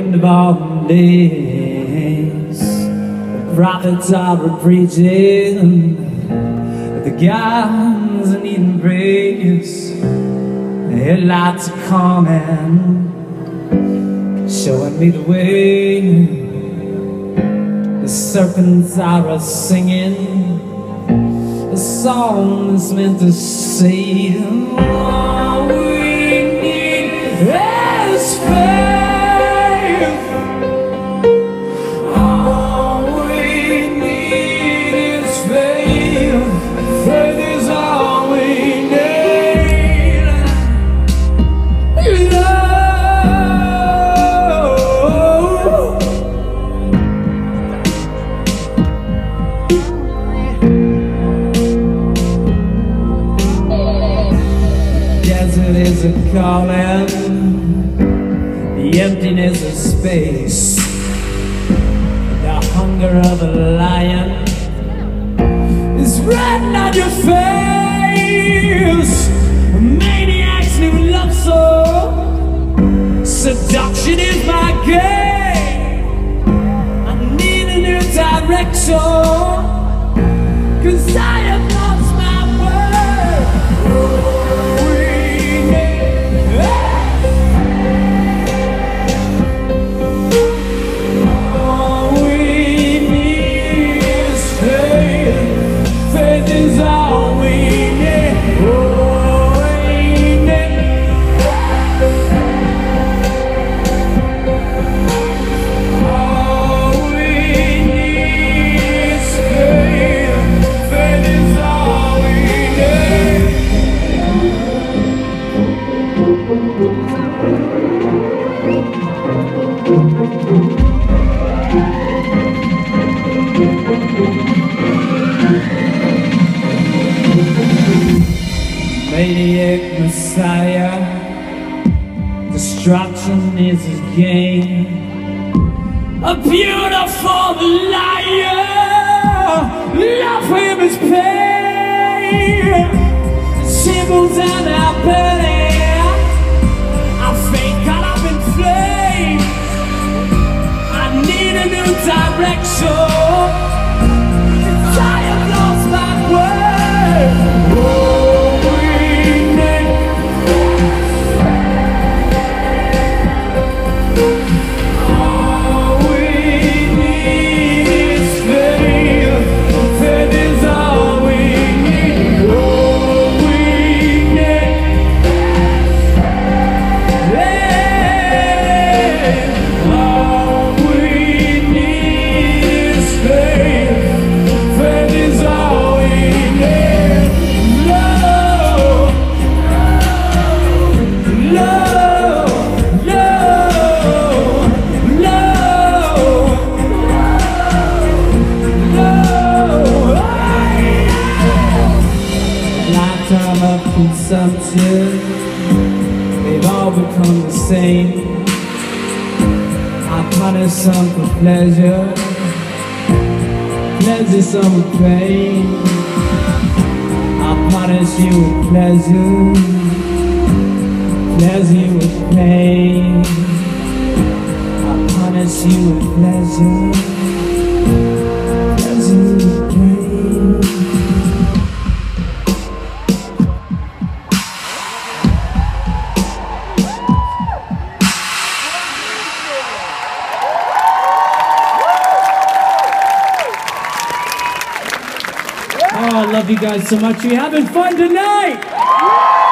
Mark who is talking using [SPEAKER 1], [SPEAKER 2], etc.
[SPEAKER 1] end of all days, the prophets are preaching, the gods are needing praise, the headlights are coming, showing me the way. The serpents are singing a song that's meant to say all we need is faith. All we need is faith. Faith is all we need. Love. Desert is a calling, the emptiness of space, the hunger of a lion is written on your face. A maniac's new love song, seduction is my game. I need a new direction, 'cause I have lost my way. Maniac Messiah, destruction is his game. A beautiful liar, love him is pain. Symbols and our burning, our faith caught up in flame. I need a new direction, 'cause I have lost my way. Lifetime of consumption, they've all become the same. I punish some for pleasure, pleasure some with pain. I punish you with pleasure, pleasure with pain. I punish you with pleasure, pleasure with pain. Oh, I love you guys so much. You having fun tonight?